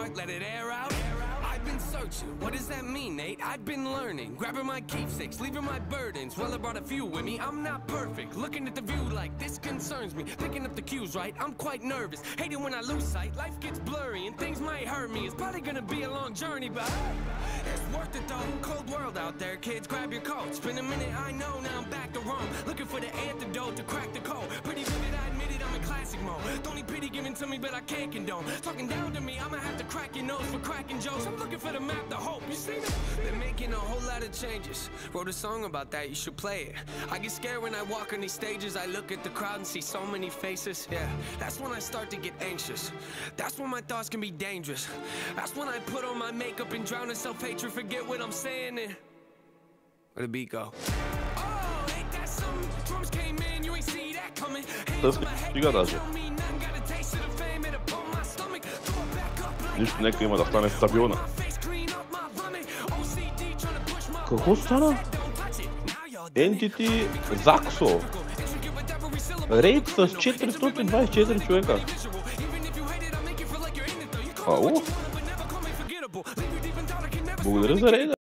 heart, let it air out. I've been searching, what does that mean, Nate? I've been learning, grabbing my keepsakes, leaving my burdens. Well, I brought a few with me, I'm not perfect. Looking at the view like this concerns me. Picking up the cues right, I'm quite nervous. Hating when I lose sight, life gets blurry and things might hurt me. It's probably gonna be a long journey, but it's worth it though. Cold world out there, kids, grab your coats. Been a minute, I know, now I'm back to Rome. Looking for the antidote to crack the code. Pretty vivid, I admit it, I'm in classic mode. Don't need pity given to me, but I can't condone. Talking down to me, I'ma have to crack your nose for cracking jokes. I'm looking for the map, the hope, you see that? They're making a whole lot of changes. Wrote a song about that, you should play it. I get scared when I walk on these stages. I look at the crowd and see so many faces. Yeah, that's when I start to get anxious. That's when my thoughts can be dangerous. That's when I put on my makeup and drown in self-hatred. Forget what I'm saying and where the beat go? Oh, ain't that something? Drums came in, you ain't see that coming. Стига даже. Нищо, нека има да стане стабилна. Какво стана? Entity Zaxo. Рейд с 424 човека. Ау! Благодаря за рейда.